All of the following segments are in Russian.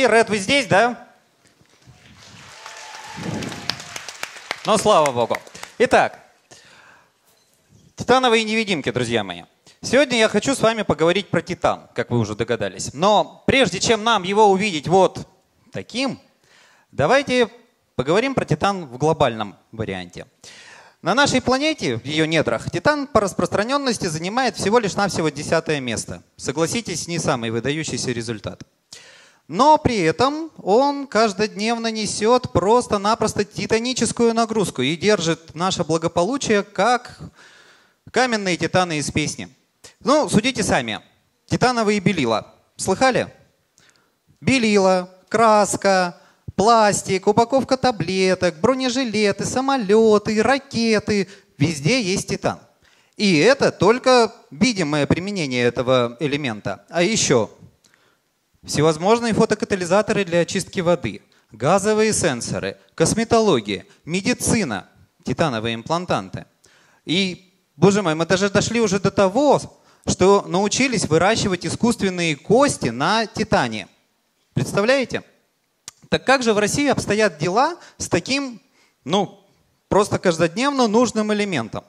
Ред, вы здесь, да? Ну, слава богу. Итак, титановые невидимки, друзья мои. Сегодня я хочу с вами поговорить про титан, как вы уже догадались. Но прежде чем нам его увидеть вот таким, давайте поговорим про титан в глобальном варианте. На нашей планете, в ее недрах, титан по распространенности занимает всего лишь навсего 10-е место. Согласитесь, не самый выдающийся результат. Но при этом он каждодневно несет просто-напросто титаническую нагрузку и держит наше благополучие, как каменные титаны из песни. Ну, судите сами. Титановые белила. Слыхали? Белила, краска, пластик, упаковка таблеток, бронежилеты, самолеты, ракеты. Везде есть титан. И это только видимое применение этого элемента. А еще всевозможные фотокатализаторы для очистки воды, газовые сенсоры, косметология, медицина, титановые имплантанты. И, боже мой, мы даже дошли уже до того, что научились выращивать искусственные кости на титане. Представляете? Так как же в России обстоят дела с таким, просто каждодневно нужным элементом?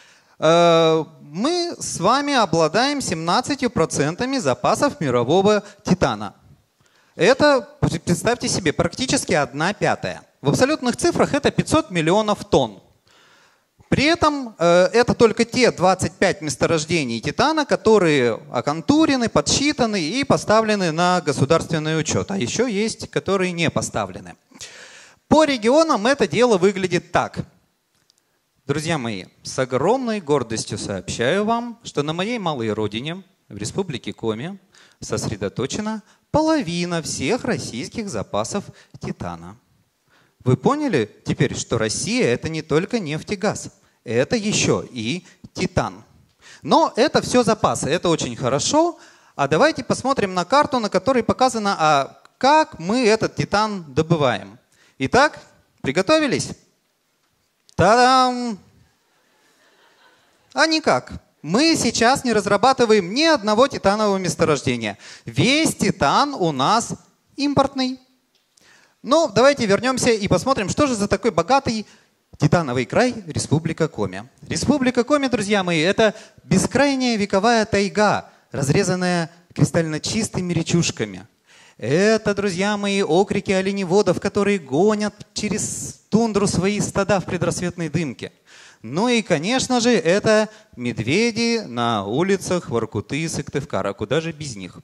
Мы с вами обладаем 17% запасов мирового титана. Это, представьте себе, практически 1/5. В абсолютных цифрах это 500 миллионов тонн. При этом это только те 25 месторождений титана, которые оконтурены, подсчитаны и поставлены на государственный учет. А еще есть, которые не поставлены. По регионам это дело выглядит так. Друзья мои, с огромной гордостью сообщаю вам, что на моей малой родине, в республике Коми, сосредоточена половина всех российских запасов титана. Вы поняли теперь, что Россия — это не только нефть и газ, это еще и титан. Но это все запасы, это очень хорошо. А давайте посмотрим на карту, на которой показано, как мы этот титан добываем. Итак, приготовились? Та-дам! А никак. Мы сейчас не разрабатываем ни одного титанового месторождения. Весь титан у нас импортный. Ну, давайте вернемся и посмотрим, что же за такой богатый титановый край Республика Коми. Республика Коми, друзья мои, это бескрайняя вековая тайга, разрезанная кристально чистыми речушками. Это, друзья мои, окрики оленеводов, которые гонят через тундру свои стада в предрассветной дымке. Ну и, конечно же, это медведи на улицах Воркуты и Сыктывкара. Куда же без них?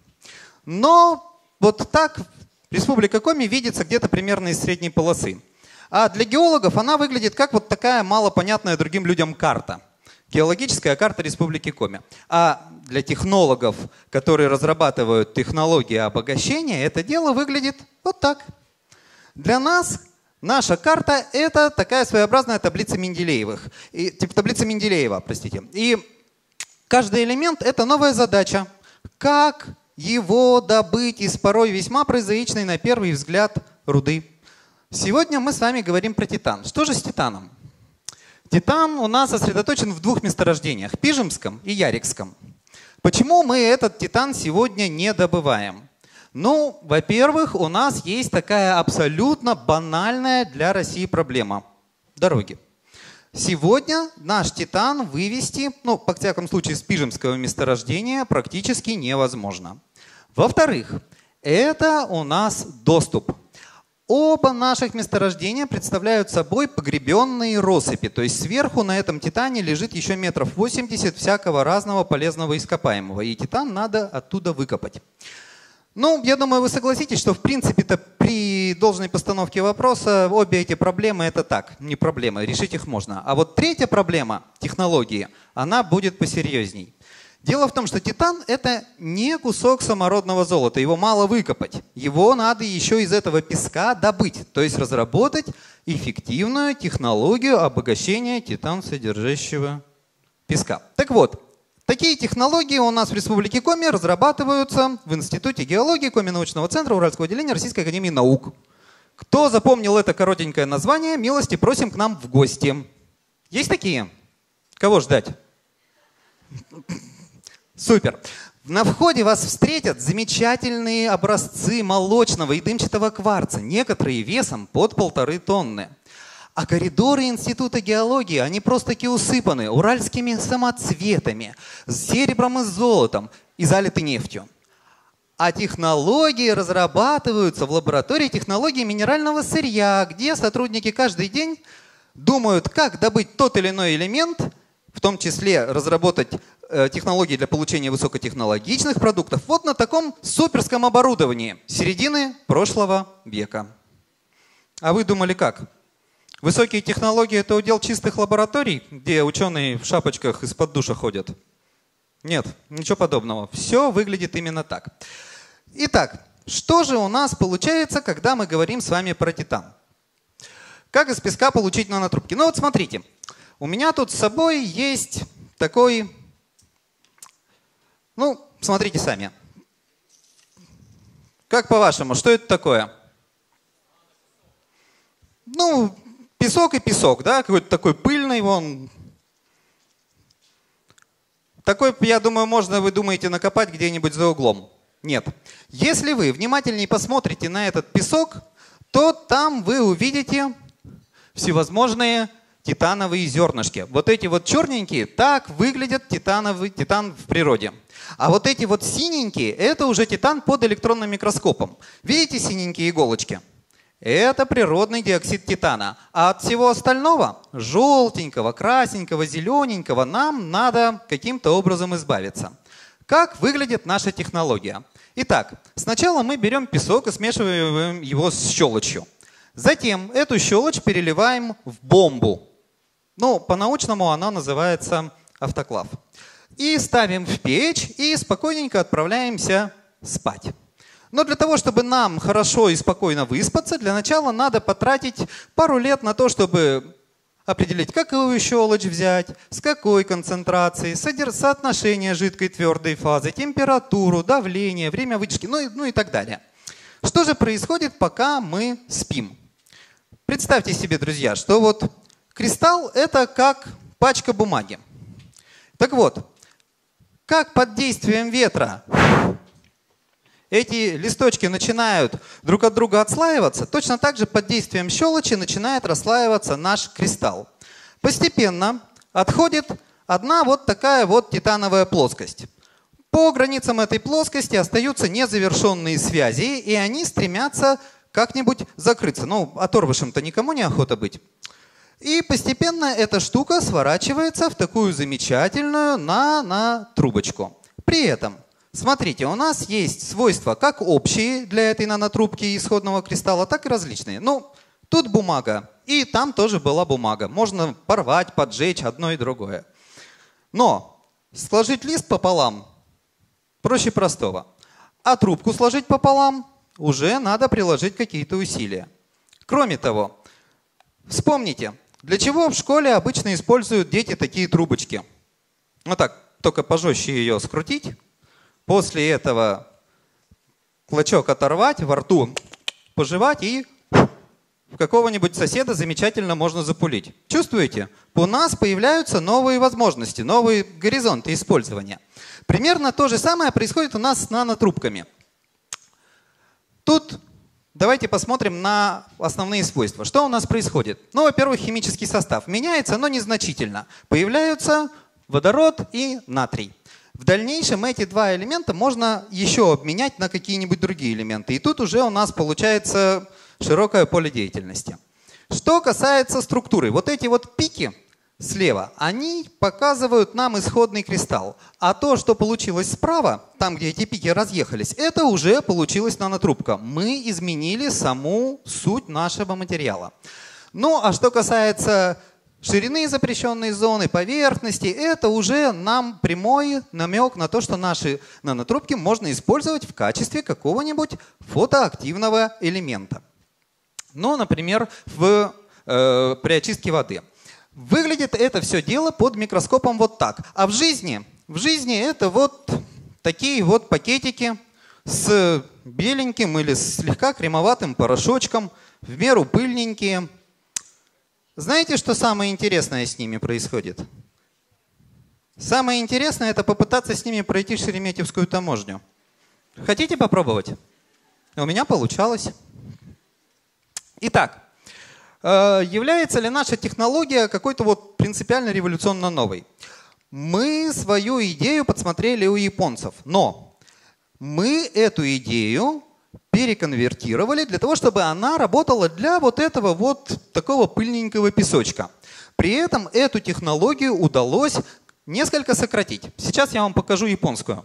Но вот так Республика Коми видится где-то примерно из средней полосы. А для геологов она выглядит как вот такая малопонятная другим людям карта. Геологическая карта Республики Коми. А для технологов, которые разрабатывают технологии обогащения, это дело выглядит вот так. Для нас наша карта — это такая своеобразная таблица Менделеевых. Типа таблица Менделеева, простите. И каждый элемент — это новая задача. Как его добыть из порой весьма прозаичной на первый взгляд руды? Сегодня мы с вами говорим про титан. Что же с титаном? Титан у нас сосредоточен в двух месторождениях – Пижемском и Ярикском. Почему мы этот титан сегодня не добываем? Ну, во-первых, у нас есть такая абсолютно банальная для России проблема – дороги. Сегодня наш титан вывести, во всяком случае, с Пижемского месторождения практически невозможно. Во-вторых, это у нас доступ. Оба наших месторождения представляют собой погребенные россыпи. То есть сверху на этом титане лежит еще 80 метров всякого разного полезного ископаемого. И титан надо оттуда выкопать. Ну, я думаю, вы согласитесь, что в принципе-то при должной постановке вопроса обе эти проблемы — это так, не проблемы, решить их можно. А вот третья проблема технологии, она будет посерьезней. Дело в том, что титан — это не кусок самородного золота, его мало выкопать. Его надо еще из этого песка добыть, то есть разработать эффективную технологию обогащения титан-содержащего песка. Так вот, такие технологии у нас в Республике Коми разрабатываются в Институте геологии Коми научного центра Уральского отделения Российской академии наук. Кто запомнил это коротенькое название, милости просим к нам в гости. Есть такие? Кого ждать? Супер. На входе вас встретят замечательные образцы молочного и дымчатого кварца, некоторые весом под 1,5 тонны. А коридоры Института геологии, они просто-таки усыпаны уральскими самоцветами, серебром и золотом и залиты нефтью. А технологии разрабатываются в лаборатории технологии минерального сырья, где сотрудники каждый день думают, как добыть тот или иной элемент, в том числе разработать технологии для получения высокотехнологичных продуктов, вот на таком суперском оборудовании середины прошлого века. А вы думали как? Высокие технологии – это удел чистых лабораторий, где ученые в шапочках из-под душа ходят? Нет, ничего подобного. Все выглядит именно так. Итак, что же у нас получается, когда мы говорим с вами про титан? Как из песка получить нанотрубки? Ну вот смотрите, у меня тут с собой есть такой, ну, смотрите сами. Как по-вашему, что это такое? Ну, песок и песок, да, какой-то такой пыльный, вон. Такой, я думаю, можно, вы думаете, накопать где-нибудь за углом. Нет. Если вы внимательнее посмотрите на этот песок, то там вы увидите всевозможные титановые зернышки. Вот эти вот черненькие, так выглядит титан в природе. А вот эти вот синенькие, это уже титан под электронным микроскопом. Видите синенькие иголочки? Это природный диоксид титана. А от всего остального, желтенького, красненького, зелененького, нам надо каким-то образом избавиться. Как выглядит наша технология? Итак, сначала мы берем песок и смешиваем его с щелочью. Затем эту щелочь переливаем в бомбу. Ну, по-научному она называется автоклав. И ставим в печь и спокойненько отправляемся спать. Но для того, чтобы нам хорошо и спокойно выспаться, для начала надо потратить пару лет на то, чтобы определить, какую щелочь взять, с какой концентрацией, соотношение жидкой и твердой фазы, температуру, давление, время вытяжки, ну и так далее. Что же происходит, пока мы спим? Представьте себе, друзья, что вот кристалл – это как пачка бумаги. Так вот, как под действием ветра эти листочки начинают друг от друга отслаиваться, точно так же под действием щелочи начинает расслаиваться наш кристалл. Постепенно отходит одна вот такая вот титановая плоскость. По границам этой плоскости остаются незавершенные связи, и они стремятся как-нибудь закрыться. Ну, оторвышем-то никому не охота быть. И постепенно эта штука сворачивается в такую замечательную нанотрубочку. При этом, смотрите, у нас есть свойства как общие для этой нанотрубки исходного кристалла, так и различные. Ну, тут бумага, и там тоже была бумага. Можно порвать, поджечь одно и другое. Но сложить лист пополам проще простого. А трубку сложить пополам уже надо приложить какие-то усилия. Кроме того, вспомните, для чего в школе обычно используют дети такие трубочки? Вот так, только пожестче ее скрутить. После этого клочок оторвать, во рту пожевать и в какого-нибудь соседа замечательно можно запулить. Чувствуете? У нас появляются новые возможности, новые горизонты использования. Примерно то же самое происходит у нас с нанотрубками. Тут давайте посмотрим на основные свойства. Что у нас происходит? Ну, во-первых, химический состав меняется, но незначительно. Появляются водород и натрий. В дальнейшем эти два элемента можно еще обменять на какие-нибудь другие элементы. И тут уже у нас получается широкое поле деятельности. Что касается структуры, вот эти вот пики слева, они показывают нам исходный кристалл. А то, что получилось справа, там, где эти пики разъехались, это уже получилась нанотрубка. Мы изменили саму суть нашего материала. Ну, а что касается ширины запрещенной зоны, поверхности, это уже нам прямой намек на то, что наши нанотрубки можно использовать в качестве какого-нибудь фотоактивного элемента. Ну, например, при очистке воды. Выглядит это все дело под микроскопом вот так. А в жизни это вот такие вот пакетики с беленьким или слегка кремоватым порошочком, в меру пыльненькие. Знаете, что самое интересное с ними происходит? Самое интересное — это попытаться с ними пройти Шереметьевскую таможню. Хотите попробовать? У меня получалось. Итак, является ли наша технология какой-то вот принципиально революционно новой? Мы свою идею подсмотрели у японцев, но мы эту идею переконвертировали для того, чтобы она работала для вот этого вот такого пыльненького песочка. При этом эту технологию удалось несколько сократить. Сейчас я вам покажу японскую.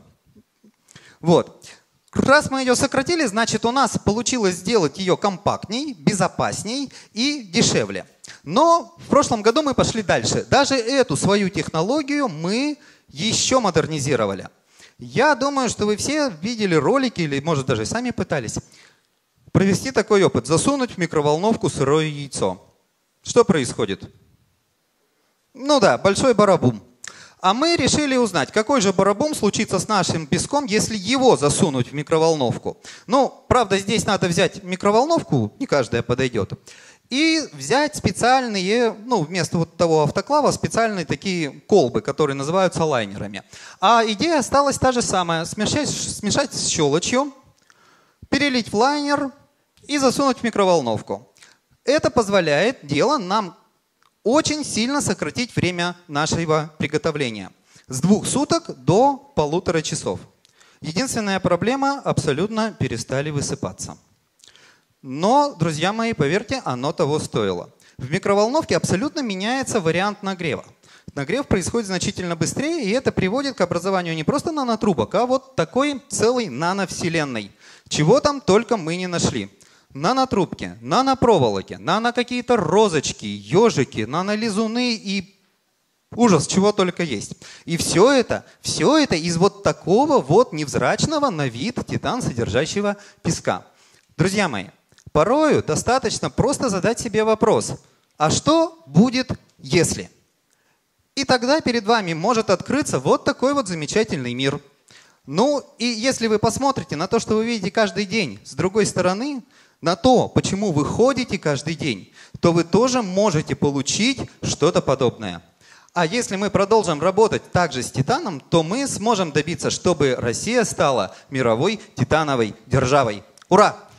Вот. Раз мы ее сократили, значит, у нас получилось сделать ее компактней, безопасней и дешевле. Но в прошлом году мы пошли дальше. Даже эту свою технологию мы еще модернизировали. Я думаю, что вы все видели ролики или, может, даже сами пытались провести такой опыт. Засунуть в микроволновку сырое яйцо. Что происходит? Ну да, большой барабум. А мы решили узнать, какой же барабум случится с нашим песком, если его засунуть в микроволновку. Ну, правда, здесь надо взять микроволновку, не каждая подойдет, и взять специальные, ну, вместо вот того автоклава, специальные такие колбы, которые называются лайнерами. А идея осталась та же самая. Смешать с щелочью, перелить в лайнер и засунуть в микроволновку. Это позволяет дело нам очень сильно сократить время нашего приготовления. С 2 суток до 1,5 часов. Единственная проблема — абсолютно перестали высыпаться. Но, друзья мои, поверьте, оно того стоило. В микроволновке абсолютно меняется вариант нагрева. Нагрев происходит значительно быстрее, и это приводит к образованию не просто нанотрубок, а вот такой целой нановселенной. Чего там только мы не нашли. Нанотрубки, нанопроволоки, нано какие-то розочки, ежики, нанолизуны и ужас, чего только есть. И все это из вот такого вот невзрачного на вид титан содержащего песка. Друзья мои, порою достаточно просто задать себе вопрос: а что будет, если? И тогда перед вами может открыться вот такой вот замечательный мир. Ну и если вы посмотрите на то, что вы видите каждый день, с другой стороны, на то, почему вы ходите каждый день, то вы тоже можете получить что-то подобное. А если мы продолжим работать также с титаном, то мы сможем добиться, чтобы Россия стала мировой титановой державой. Ура!